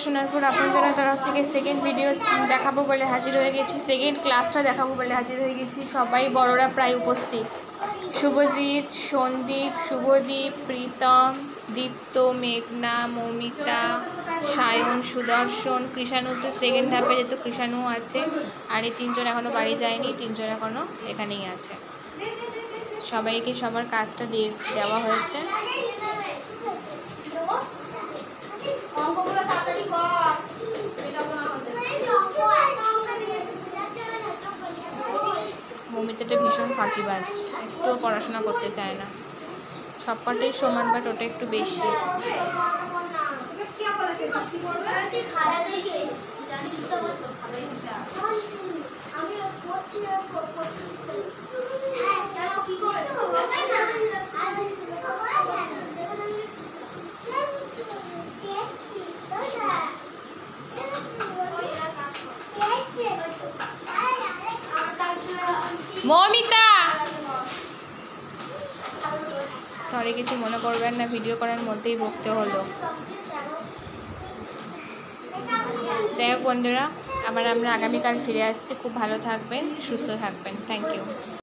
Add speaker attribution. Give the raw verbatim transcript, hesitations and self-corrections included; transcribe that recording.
Speaker 1: সোনারপুর আপনজনের তরফ থেকে সেকেন্ড ভিডিও দেখাবো বলে হাজির হয়ে গেছি, সেকেন্ড ক্লাসটা দেখাবো বলে হাজির হয়ে গেছি। সবাই বড়রা প্রায় উপস্থিত। শুভজিৎ, সন্দীপ, শুভদীপ, প্রীতম, দীপ্ত, মেঘনা, মৌমিতা, সায়ন, সুদর্শন, কৃষাণু তো সেকেন্ড ধাপে যেহেতু কৃষাণু আছে। আর এই তিনজন এখনও বাড়ি যায়নি, তিনজন এখনও এখানেই আছে। সবাইকে সবার কাজটা দিয়ে দেওয়া হয়েছে। মৌমিতাটা ভীষণ ফাঁকিবাজ, একটুও পড়াশোনা করতে চায় না। সব কটাই সমান, বাট ওটা একটু বেশি। মৌমিতা, সরি কিছু মনে করবেন না, ভিডিও করার মধ্যেই বকতে হলো। যাই হোক বন্ধুরা, আবার আমরা আগামীকাল ফিরে আসছি। খুব ভালো থাকবেন, সুস্থ থাকবেন। Thank you.